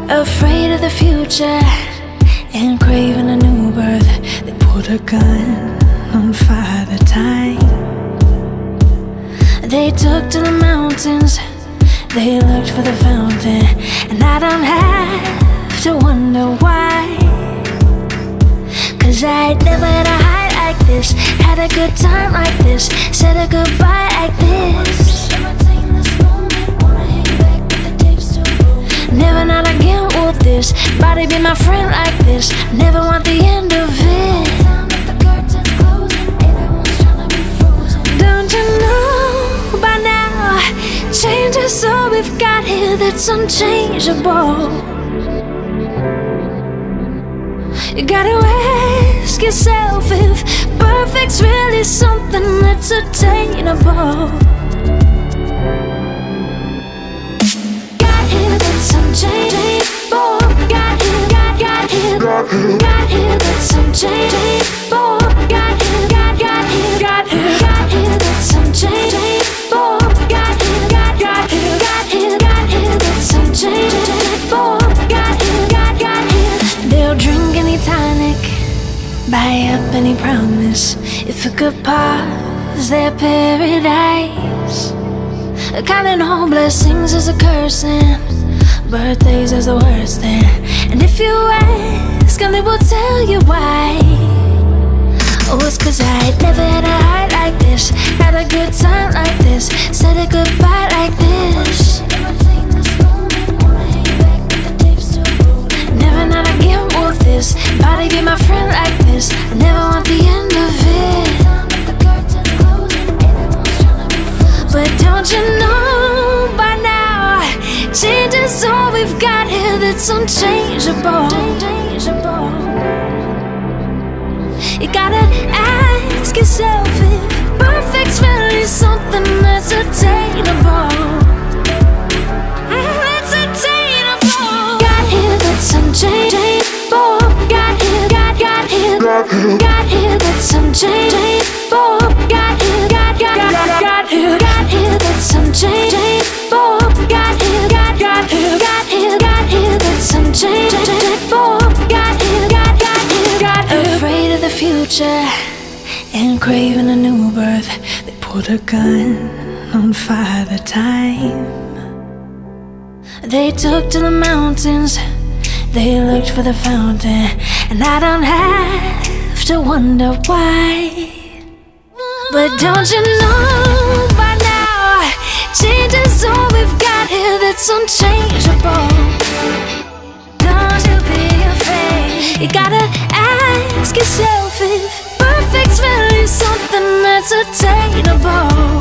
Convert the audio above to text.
Afraid of the future and craving a new birth, they put a gun on Father Time. They took to the mountains, they looked for the fountain, and I don't have to wonder why. 'Cause I'd never had a high like this, had a good time like this, said a goodbye like this. Never not again with this, body be my friend like this, never want the end of it. Don't you know by now, change is all we've got here that's unchangeable. You gotta ask yourself if perfect's really something that's attainable. Got here that's unchangeable. Got here that's unchangeable. Got here that's unchangeable. Got here that's unchangeable. That's unchangeable. They'll drink any tonic, buy up any promise, if it could pause their paradise. Counting all blessings as a cursing, birthdays as the worst thing. And if you ask, and they will tell you why. Oh, it's 'cause I'd never had a high like this, had a good time like this, said a goodbye like this. Never not again with this, body be my friend like this, I never want the end of it. But don't you know by now, change is all we've got here that's unchangeable. You gotta ask yourself if perfect's really something that's attainable. That's attainable. Got here that's unchangeable. Got here that's unchangeable. Got here that's unchangeable. Got here that's unchangeable. Got here that's unchangeable. Afraid of the future and craving a new birth, they put a gun on Father Time. They took to the mountains, they looked for the fountain, and I don't have to wonder why. But don't you know by now, change is all we've got here that's unchangeable. Don't you be afraid, you gotta ask yourself if perfect's really something that's attainable.